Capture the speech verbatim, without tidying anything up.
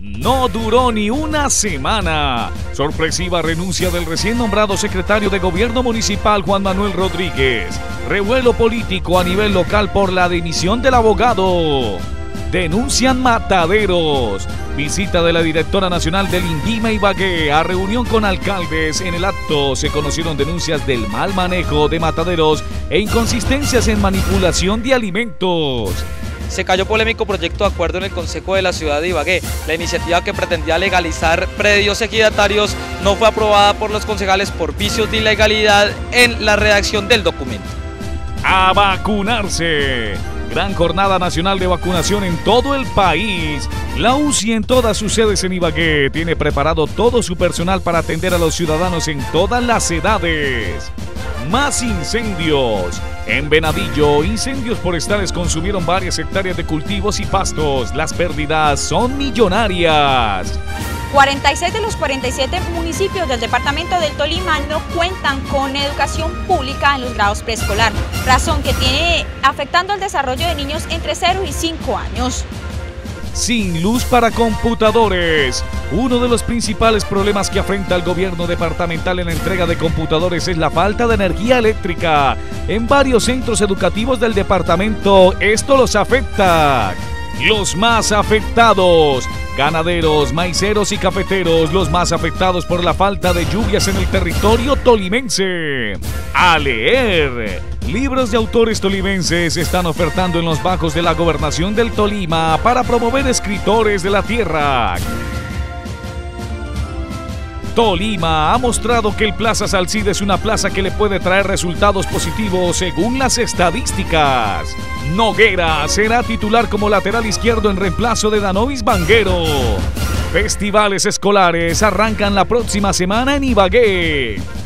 No duró ni una semana. Sorpresiva renuncia del recién nombrado secretario de Gobierno Municipal Juan Manuel Rodríguez. Revuelo político a nivel local por la dimisión del abogado. Denuncian mataderos. Visita de la directora nacional del INVIMA Ibagué a reunión con alcaldes. En el acto se conocieron denuncias del mal manejo de mataderos e inconsistencias en manipulación de alimentos. Se cayó polémico proyecto de acuerdo en el Consejo de la Ciudad de Ibagué. La iniciativa que pretendía legalizar predios ejidatarios no fue aprobada por los concejales por vicios de ilegalidad en la redacción del documento. A vacunarse. Gran jornada nacional de vacunación en todo el país. La U C I en todas sus sedes en Ibagué tiene preparado todo su personal para atender a los ciudadanos en todas las edades. Más incendios. En Venadillo, incendios forestales consumieron varias hectáreas de cultivos y pastos. Las pérdidas son millonarias. cuarenta y seis de los cuarenta y siete municipios del departamento del Tolima no cuentan con educación pública en los grados preescolar, razón que tiene afectando el desarrollo de niños entre cero y cinco años. Sin luz para computadores. Uno de los principales problemas que afrenta el gobierno departamental en la entrega de computadores es la falta de energía eléctrica. En varios centros educativos del departamento esto los afecta. Los más afectados. Ganaderos, maiceros y cafeteros, los más afectados por la falta de lluvias en el territorio tolimense. A leer. Libros de autores tolimenses se están ofertando en los bajos de la gobernación del Tolima para promover escritores de la tierra. Tolima ha mostrado que el Plaza Salcid es una plaza que le puede traer resultados positivos según las estadísticas. Noguera será titular como lateral izquierdo en reemplazo de Danovis Vanguero. Festivales escolares arrancan la próxima semana en Ibagué.